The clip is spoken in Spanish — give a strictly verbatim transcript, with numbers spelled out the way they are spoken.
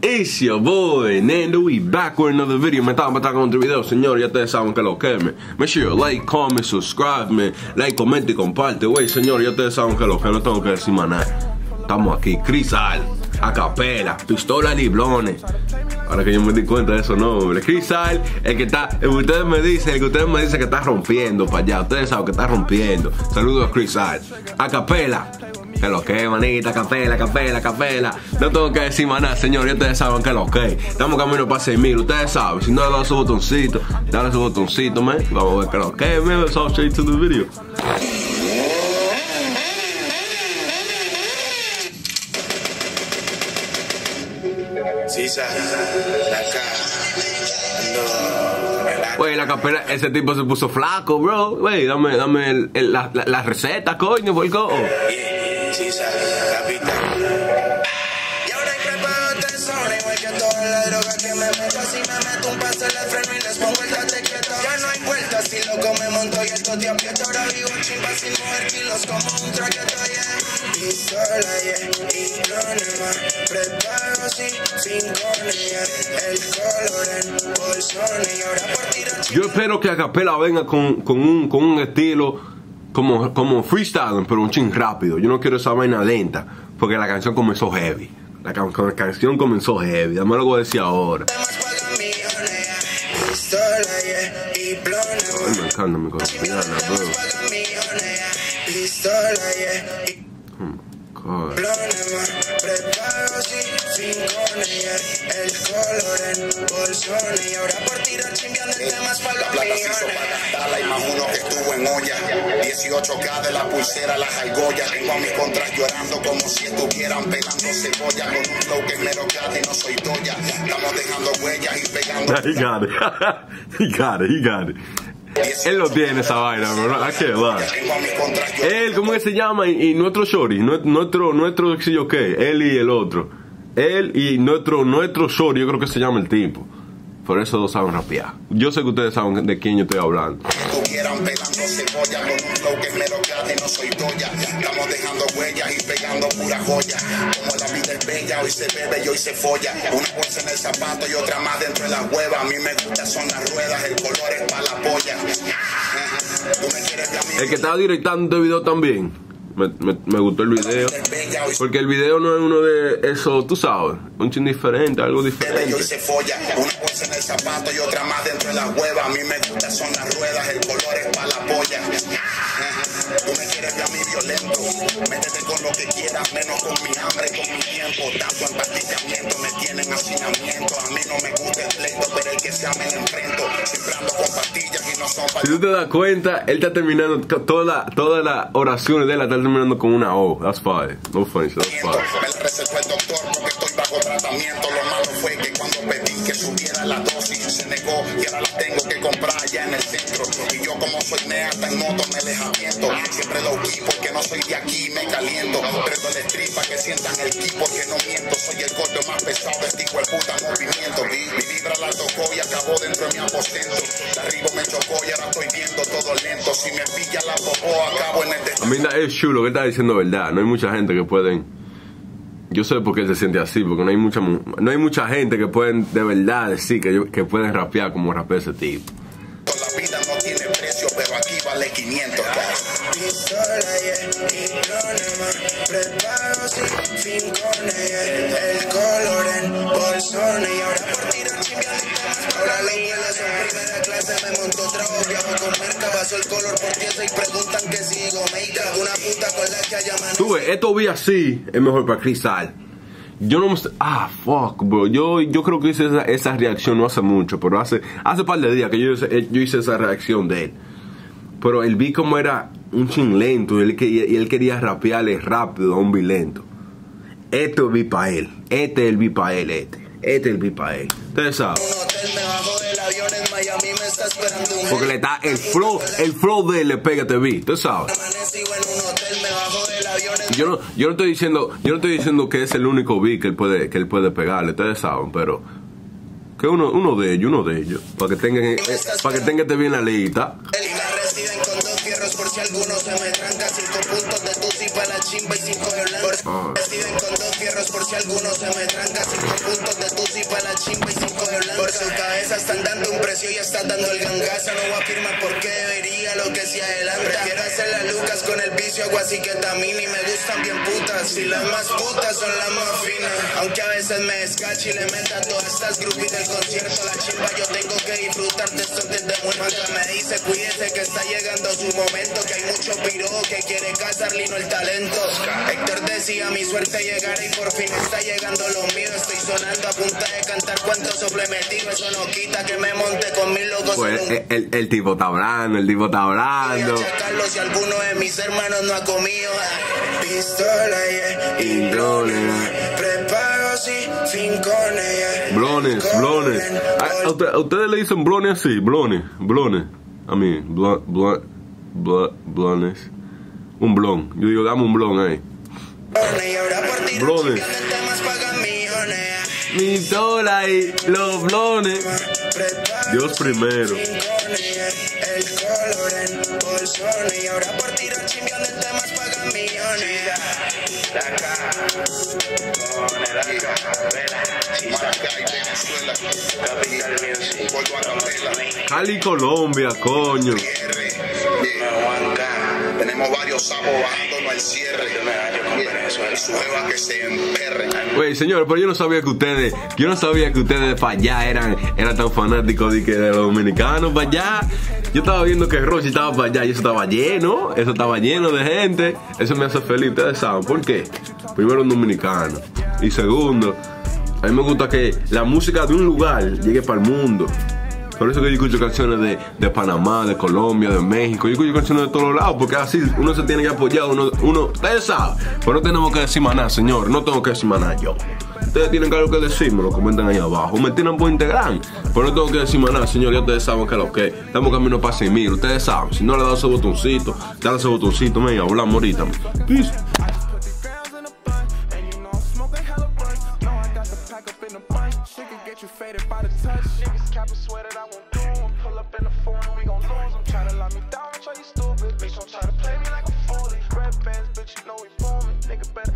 It's your boy Nando, we back with another video. Me estaba matando con otro video, señor. Ya ustedes saben que lo que me. Make sure you like, comment, subscribe, me. Like, comenta y comparte. Wey, señor, ya ustedes saben que lo que no tengo que decir más nada. Estamos aquí, Crisal, acapela, pistola liblones. Ahora que yo me di cuenta de eso, no, hombre. Crisal, el que está, el que ustedes me dicen, el que ustedes me dicen que está rompiendo para allá. Ustedes saben que está rompiendo. Saludos a Crisal, acapela. Que lo que, manita, capela, capela, capela. No tengo que decir más nada, señor. Ya ustedes saben que lo que. Estamos camino para seis mil. Ustedes saben. Si no le dan su botoncito, dale su botoncito, man. Vamos a ver que lo que, man. Let's all straight to the video. Wey, la capela, ese tipo se puso flaco, bro. Wey, dame, dame el, el, la, la, la receta, coño, por co. Sí, capitán. Y ahora hay preparado tesones, igual que toda la droga que me meto. Si me meto un paso le freno y les pongo el tate quieto. Ya no hay vueltas, si loco me monto y esto te aprieto. Ahora vivo en chimba sin mover kilos como un traqueto, yeah. Pistola, yeah, y problema. Preparo, sí, sin cornea. El color en bolsones y ahora por tirar. Yo espero que Acapela venga con, con, un, con un estilo Como, como freestyle, pero un ching rápido. Yo no quiero esa vaina lenta, porque la canción comenzó heavy. La, can la canción comenzó heavy. Dame lo que voy a decir ahora. Ay, me encanta mi colombiana, bro. Oh, God. El color en bolsones y ahora por tirar chimbiando en temas para la plata se hizo para gastarla y más uno que estuvo en olla. dieciocho K de la pulsera, las argollas. Tengo a mis contras llorando como si estuvieran pelando cebolla. Con un flow que es mero y no soy toya. Estamos dejando huellas y pegando. He got it. He got it. He got it. Él lo tiene esa vaina, bro. I can't lie. Él, ¿cómo que se llama? Y, y nuestro shorty, nuestro, nuestro, qué sé yo qué, él y el otro. Él y nuestro, nuestro shorty, yo creo que se llama el tipo. Por eso dos saben rapear. Yo sé que ustedes saben de quién yo estoy hablando. Estuvieran pelando cebolla con un flow que es mero y no soy toya. Estamos dejando huellas y pegando pura joya. Como la vida es bella, hoy se bebe y hoy se folla. Una bolsa en el zapato y otra más dentro de la hueva. A mí me gustan son las ruedas, el color es para la polla. ¿Tú me quieres de amigo? El que estaba directando este video también. Me, me, me gustó el video. Porque el video no es uno de esos, tú sabes, un chin diferente, algo diferente. Hoy se folla, una bolsa en el zapato y otra más dentro de la hueva. A mí me gustan son las ruedas, el color es para la polla. Tú me quieres de a mí violento. Métete con lo que quieras, menos con mi hambre, con mi tiempo. Tanto empastillamiento, me tienen hacinamiento. A mí no me gusta el pleito, pero el que sea me lo enfrento. Siempre ando con pastillas y no son para... Si tú te das cuenta, él está terminando toda, todas las oraciones de él, está terminando con una O. That's fine. No funny, that's fine. Me la recetó el doctor porque estoy bajo tratamiento. Lo malo fue que cuando pedí que subiera la dosis se negó y ahora la tengo que comprar allá en el centro. Y yo como soy neata en moto me les aviento. Siempre lo vi porque no soy de aquí, me caliento. Prendo el strip para que sientan el ki porque no miento. Soy el gordo más pesado de este hijo de puta movimiento. Mi, mi vibra la tocó y acabó dentro de mi aposento. De arriba me chocó y ahora estoy viendo todo lento. Si me pilla la popó acabo en el destino. A mí es chulo que él está diciendo verdad. No hay mucha gente que pueden. Yo sé por qué él se siente así, porque no hay mucha no hay mucha gente que pueden de verdad decir que, que pueden rapear como rapea ese tipo. La vida no tiene precio, pero aquí vale quinientos. Pistola, yeah, y problema. Preparo sin cornea. El color en bolsones y ahora por tirar chimbiando. Ahora los vuelos son primera clase, me monto trago, viajo con merca, paso el color por pieza y preguntan que sigo make-up. Una puta con la que llaman. Tú ves, esto vi así, es mejor para Crisal. Yo no me... Ah, fuck, bro. Yo, yo creo que hice esa, esa reacción no hace mucho, pero hace hace par de días que yo, yo hice esa reacción de él. Pero él vi como era un chin lento y él, y él quería rapearle rápido a un beat lento. Esto vi para él. Este es el beat para él, este. Este es el beat para él. Ustedes saben. Porque le está el flow, el flow de él le pega este beat. Ustedes saben. Yo no, yo no estoy diciendo, yo no estoy diciendo que es el único beat que él puede, que él puede pegarle. Ustedes saben, pero que uno, uno de ellos, uno de ellos, para que tengan, eh, para que tengan este bien la lista. Por si alguno se me tranca, cinco puntos de tu para la chimba y cinco de blanco. Reciben con dos fierros por si alguno se me tranca. Cinco puntos de tusi para la chimba y cinco de blanca. Por su cabeza están dando un precio y están dando el gangazo. No voy a afirmar por qué debería lo que se adelanta. Prefiero hacer las lucas con el vicio, agua así que también y me gustan bien putas. Y las más putas son las más finas. Aunque a veces me escache y le meta a todas estas groupies del concierto. La chimba yo tengo que disfrutar de esto desde muy manca. Me dice cuídese que está llegando su momento. Que hay mucho piro que quiere cazar lino el talento. Héctor decía mi suerte llegará y por fin está llegando lo mío. Estoy sonando a punta de cantar cuánto sople metido. Eso no quita que me monte con mis locos. Pues el, el, el tipo está hablando, el tipo está hablando. Voy a checarlo si alguno de mis hermanos no ha comido. Pistola, yeah, y blones. Prepago, sí, fincones, yeah. Blones, blones. A, a, usted, a ustedes le dicen blones así, blones, blones. A mí, blon, blon, blon, blones. Un blon. Yo digo, dame un blon ahí. Blones. Mi dólar y los blones. Dios primero. El color en bolsones. Y ahora por tirar chimbión de temas pagan millones. La acá, con el acá, vela, Maracay, Venezuela, Capital Music, vuelvo a Campela. Cali, Colombia, coño. Tenemos varios sapos bajándonos al cierre. Su jeva que se emperre. Güey, señores, pero yo no sabía que ustedes, yo no sabía que ustedes para allá eran, eran tan fanáticos de, que de los dominicanos para allá. Yo estaba viendo que Rochi estaba para allá y eso estaba lleno, eso estaba lleno de gente. Eso me hace feliz, ustedes saben por qué. Primero, un dominicano. Y segundo, a mí me gusta que la música de un lugar llegue para el mundo. Por eso que yo escucho canciones de, de Panamá, de Colombia, de México. Yo escucho canciones de todos lados, porque así uno se tiene que apoyar. Uno, uno ustedes saben, pero no tenemos que decir más nada, señor. No tengo que decir más nada yo. Ustedes tienen algo que decir, me lo comentan ahí abajo. Me tiran por Instagram, pero no tengo que decir más nada, señor. Ya ustedes saben que lo que estamos camino para seis mil. Ustedes saben, si no le dan ese botoncito, dale ese botoncito, me hablamos ahorita. Peace. Try to play me like a fool. Red bands, bitch, you know we booming. Nigga better